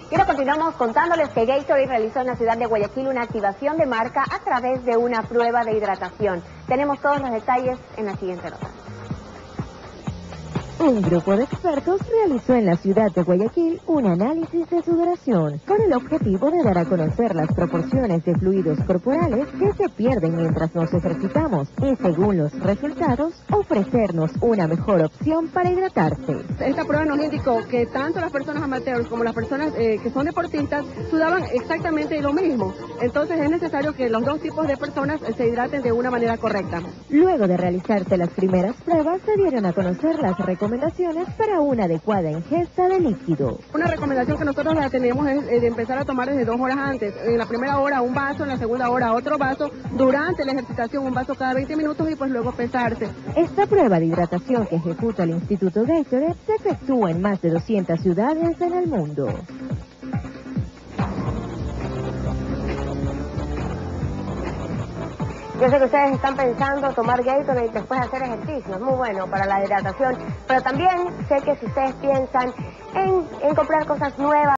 Y ahora continuamos contándoles que Gatorade realizó en la ciudad de Guayaquil una activación de marca a través de una prueba de hidratación. Tenemos todos los detalles en la siguiente nota. Un grupo de expertos realizó en la ciudad de Guayaquil un análisis de sudoración con el objetivo de dar a conocer las proporciones de fluidos corporales que se pierden mientras nos ejercitamos y, según los resultados, ofrecernos una mejor opción para hidratarse. Esta prueba nos indicó que tanto las personas amateurs como las personas que son deportistas sudaban exactamente lo mismo. Entonces es necesario que los dos tipos de personas se hidraten de una manera correcta. Luego de realizarse las primeras pruebas, se dieron a conocer las recomendaciones para una adecuada ingesta de líquido. Una recomendación que nosotros la tenemos es de empezar a tomar desde 2 horas antes. En la primera hora un vaso, en la segunda hora otro vaso, durante la ejercitación un vaso cada 20 minutos y pues luego pesarse. Esta prueba de hidratación que ejecuta el Instituto Gatorade se efectúa en más de 200 ciudades en el mundo. Yo sé que ustedes están pensando tomar Gatorade después de hacer ejercicio, es muy bueno para la hidratación, pero también sé que si ustedes piensan en comprar cosas nuevas,